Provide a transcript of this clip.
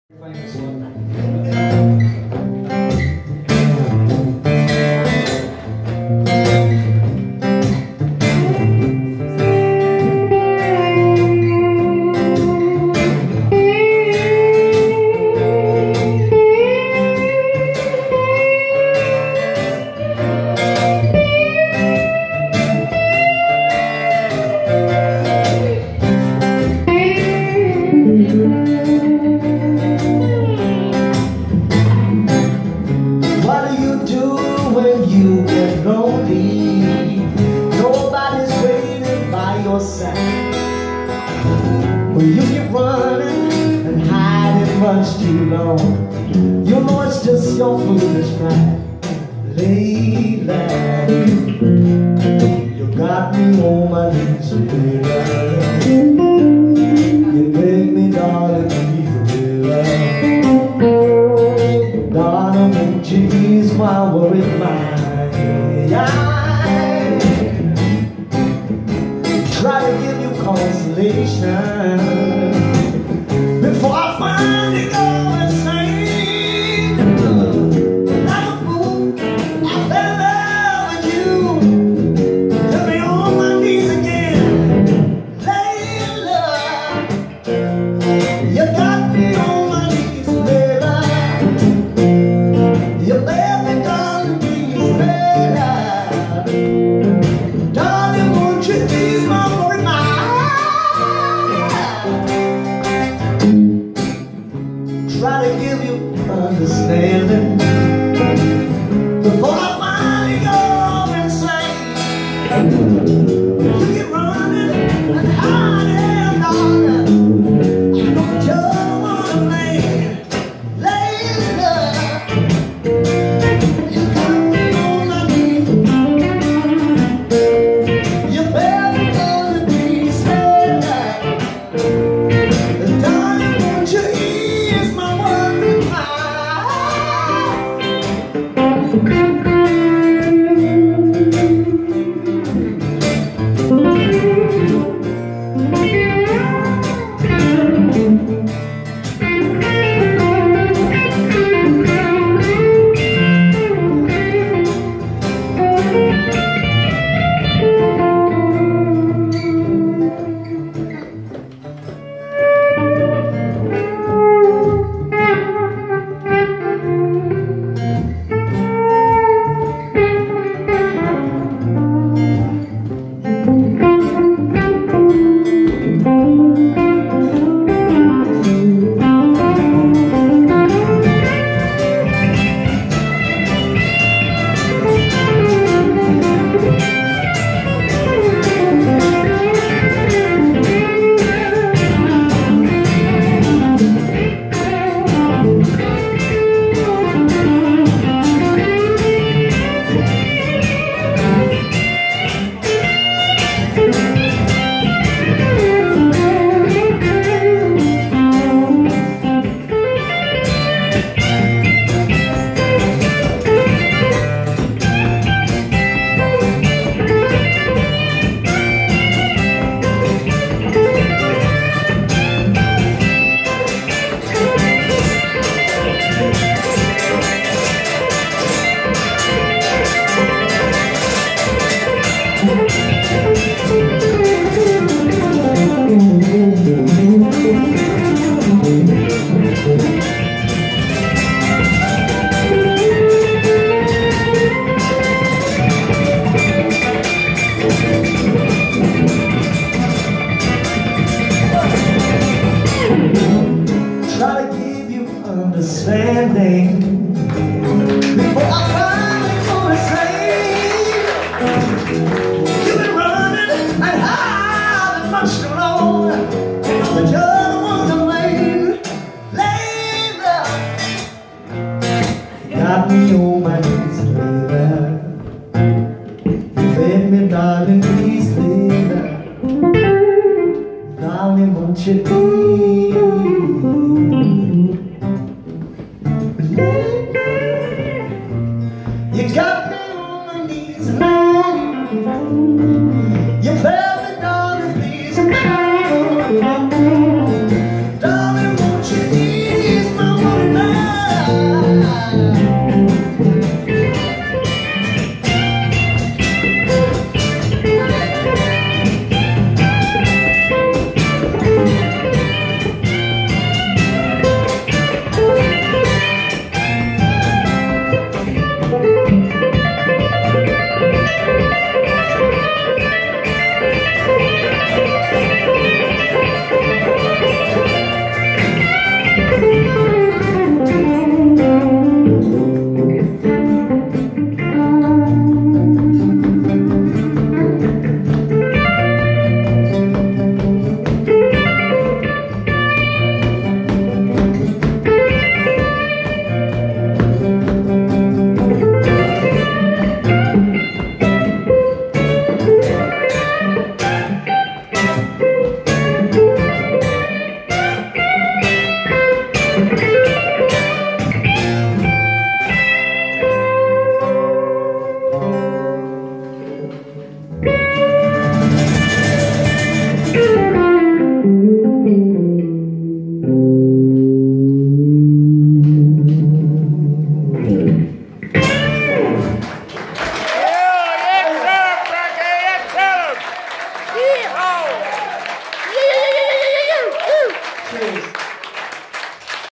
Famous one. When you get lonely, nobody's waiting by your side. When you get running and hiding much too long, you know it's just your foolish pride. Layla, you got me on my knees, Layla. You make me, darling, please, Layla. Darling, won't you ease my worried mind? Try to give you consolation before I finally go insane. Like a fool, I fell in love with you. Put me on my knees again. Layla, you got me on my knees, Layla. You baby, darling, please, Layla. Darling, won't you ease my worried mind? Try to give you understanding before I finally go insane. You get running and hiding, darling. I don't just wanna play. Layla, you got me on my knees. You better gonna be sad. Darling, won't you ease my worried mind? Try to give you understanding